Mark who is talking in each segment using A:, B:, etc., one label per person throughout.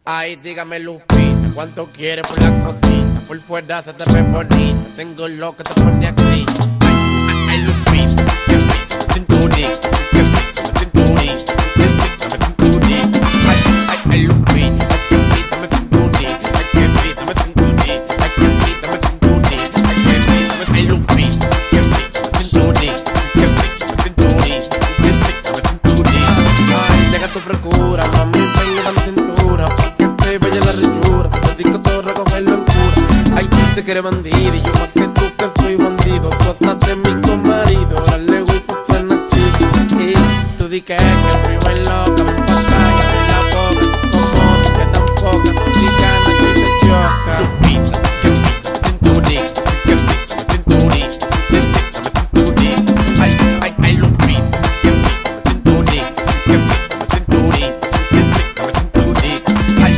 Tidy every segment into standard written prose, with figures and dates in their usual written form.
A: Ay, dígame Lupita, ¿cuánto quieres por la cosita? Por fuera se te ve bonita, tengo lo que te pone aquí. Ay, Lupita, que rico, cinturita, que rico, cinturita, me cinturita. Ay, Lupita, que rico, me cinturita, que rico, me cinturita, que rico, me cinturita, que rico, ay, Lupita, que rico, cinturita, que rico, me cinturita, que rico, me cinturita. Ay, deja tu procura, mami, venga, dame cintura. Vaya la riñura, te digo todo recogerlo en cura. Ay, dice que eres bandido y yo más que tú que soy bandido. Tú estás de mi comarido, dale güey, eso suena chido. Y tú di que primo es loca, ven pa' acá y abre la boca. Como que tan poca, y gana que se choca. Lupita, que rico, cinturita, que rico, cinturita, me cinturita. Ay, Lupita, que rico, cinturita, que rico, cinturita, me cinturita.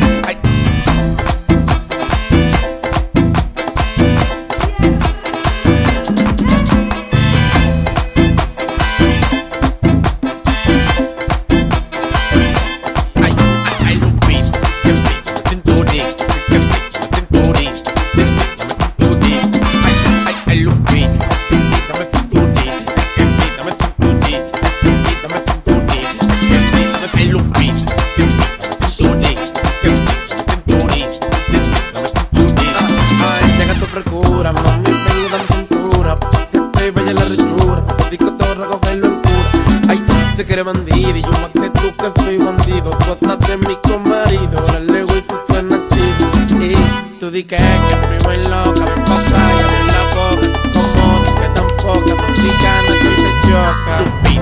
A: Procura, mami, vengo dando cintura, que te vaya la rechura, te digo todo recogerlo en cura. Ay, dice que eres bandido y yo más que tú que soy bandido. Tú estás de mi comarido, dale güey, eso suena chido. Y tú di que primo es loca, ven pa' acá y abre la boca. Como que tan poca, y gana que se choca.